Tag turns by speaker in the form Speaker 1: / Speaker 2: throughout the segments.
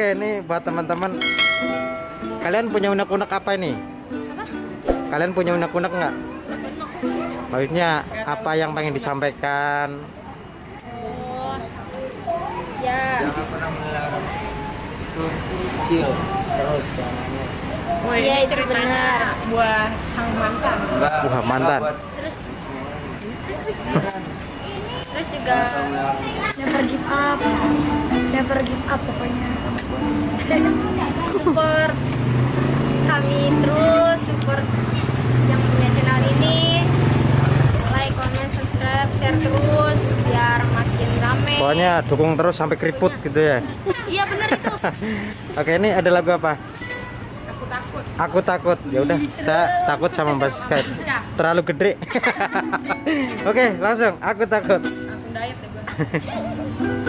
Speaker 1: Oke, ini buat teman-teman. Kalian punya unek-unek apa ini? Kalian punya unek-unek nggak? Maksudnya apa yang pengen disampaikan?
Speaker 2: Ya.
Speaker 3: Jangan pernah melarang itu kecil terus namanya.
Speaker 2: Iya itu benar.
Speaker 4: Buat sang mantan.
Speaker 1: Wah, mantan.
Speaker 2: Terus juga never give up. Never give up pokoknya. Support kami terus, support yang punya channel ini. Like, comment, subscribe, share terus biar makin rame.
Speaker 1: Pokoknya dukung terus sampai keriput gitu ya.
Speaker 2: Iya benar itu.
Speaker 1: Oke, ini ada lagu apa?
Speaker 4: Aku takut.
Speaker 1: Aku takut. Ya udah, saya takut sama Mbak Skype. Terlalu gede. Oke, langsung. Aku takut.
Speaker 4: Langsung diet deh gue.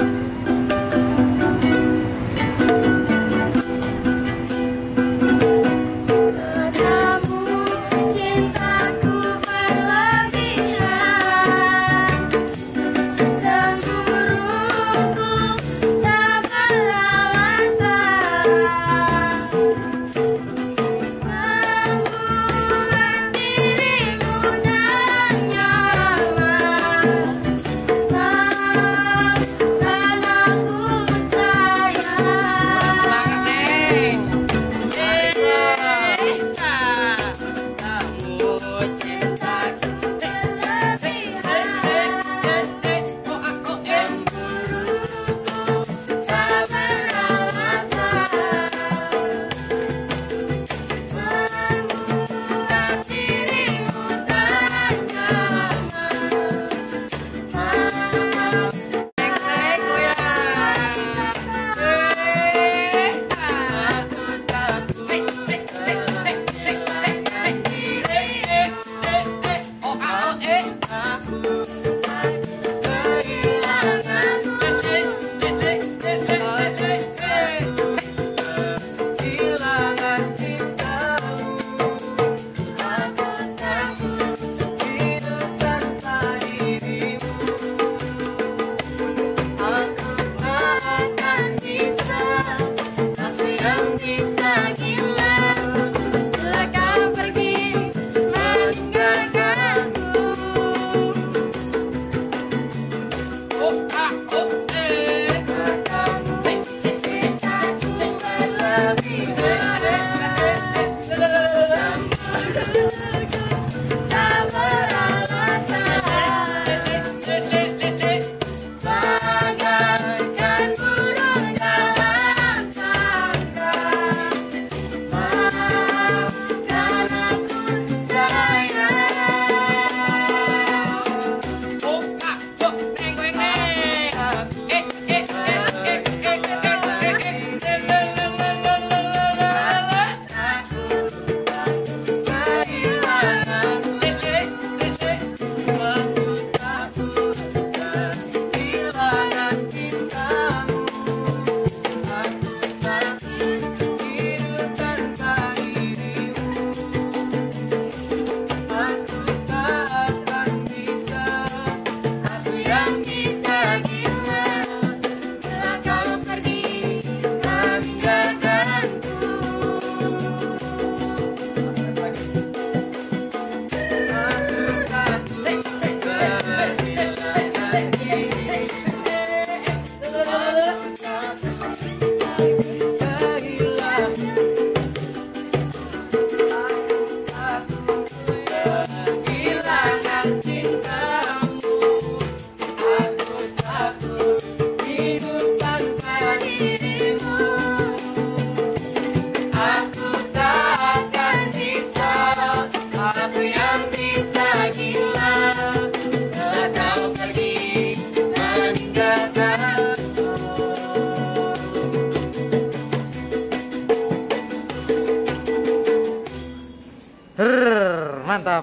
Speaker 1: Mantap.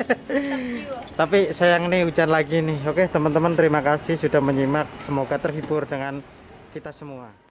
Speaker 1: Tapi sayang nih hujan lagi nih. Oke teman-teman, terima kasih sudah menyimak. Semoga terhibur dengan kita semua.